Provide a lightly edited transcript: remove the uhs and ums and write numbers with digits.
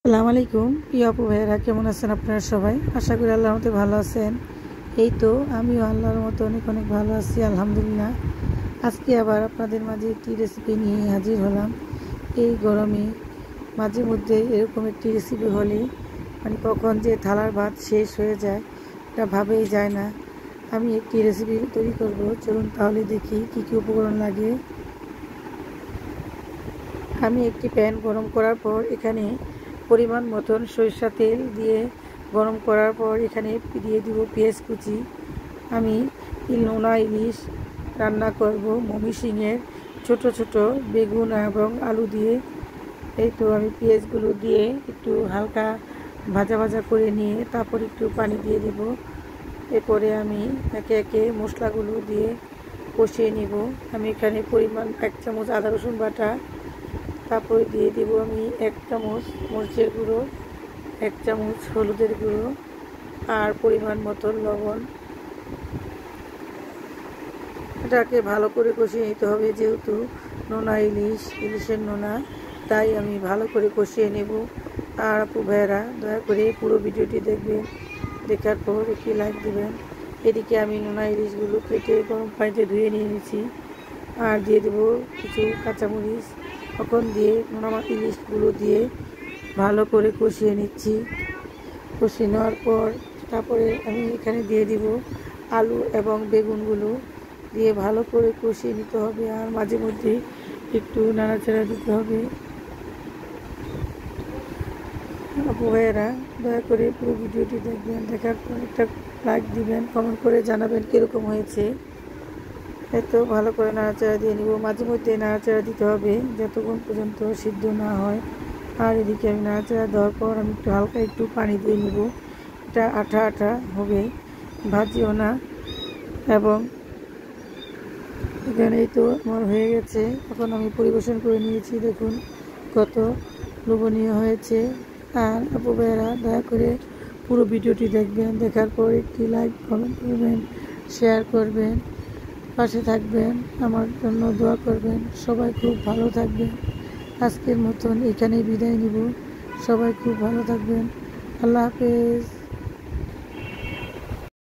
আসসালামু আলাইকুম প্রিয় আপু ভাইয়েরা, কেমন আছেন আপনারা সবাই? আশা করি আল্লাহর মতো ভালো আছেন। এই তো আমিও আল্লাহর মতো অনেক অনেক ভালো আছি, আলহামদুলিল্লাহ। আজকে আবার আপনাদের মাঝে একটি রেসিপি নিয়ে হাজির হলাম। এই গরমে মাঝে মধ্যে এরকম একটি রেসিপি হলে কখন যে থালার ভাত শেষ হয়ে যায় এটা ভাবেই যায় না। আমি একটি রেসিপি তৈরি করব, চলুন তাহলে দেখি কী কী উপকরণ লাগে। আমি একটি প্যান গরম করার পর এখানে পরিমাণ মতন সরিষা তেল দিয়ে গরম করার পর এখানে দিয়ে দিব পেঁয়াজ কুচি। আমি নোনা ইলিশ রান্না করব ময়মনসিংহের ছোট ছোট বেগুন এবং আলু দিয়ে। এই তো আমি পেঁয়াজগুলো দিয়ে একটু হালকা ভাজা ভাজা করে নিয়ে তারপর একটু পানি দিয়ে দিব। এরপরে আমি একে একে মশলাগুলো দিয়ে কষিয়ে নিব। আমি এখানে পরিমাণ 1 চামচ আদা রসুন বাটা, তারপরে দিয়ে দেব আমি 1 চামচ মরিচের গুঁড়ো, 1 চামচ হলুদের গুঁড়ো আর পরিমাণ মতো লবণ। এটাকে ভালো করে কষিয়ে নিতে হবে, যেহেতু নোনা ইলিশের নোনা, তাই আমি ভালো করে কষিয়ে নেব। আর আপু ভাইয়েরা দয়া করে পুরো ভিডিওটি দেখবেন, দেখার পর একটি লাইক দেবেন। এদিকে আমি নোনা ইলিশগুলো কেটে গরম পানিতে ধুয়ে নিয়ে নিয়েছি আর দিয়ে দেবো কিছু কাঁচামরিচ। তখন দিয়ে নোনা ইলিশগুলো দিয়ে ভালো করে কষিয়ে নিচ্ছি। কষিয়ে নেওয়ার পর তারপরে আমি এখানে দিয়ে দিব আলু এবং বেগুনগুলো দিয়ে ভালো করে কষিয়ে নিতে হবে আর মাঝে মধ্যে একটু নাড়াচাড়া দিতে হবে। আপু ভাইয়েরা দয়া করে পুরো ভিডিওটি দেখবেন, দেখার পর একটা লাইক দিবেন, কমেন্ট করে জানাবেন কীরকম হয়েছে। এত ভালো করে নাড়াচাড়া দিয়ে নিব, মাঝে মধ্যে নাড়াচাড়া দিতে হবে যতক্ষণ পর্যন্ত সিদ্ধ না হয়। আর এদিকে আমি নাড়াচাড়া দেওয়ার পর আমি একটু হালকা একটু পানি দিয়ে নিব। এটা আঠা আঠা হবে, ভাজিও না। এবং এখানে এই তো আমার হয়ে গেছে, এখন আমি পরিবেশন করে নিয়েছি। দেখুন কত লোভনীয় হয়েছে। আর আপু ভাইয়েরা দয়া করে পুরো ভিডিওটি দেখবেন, দেখার পর একটি লাইক কমেন্ট করবেন, শেয়ার করবেন, পাশে থাকবেন, আমার জন্য দোয়া করবেন। সবাই খুব ভালো থাকবেন। আজকের মতন এখানেই বিদায় নিব। সবাই খুব ভালো থাকবেন। আল্লাহ হাফেজ।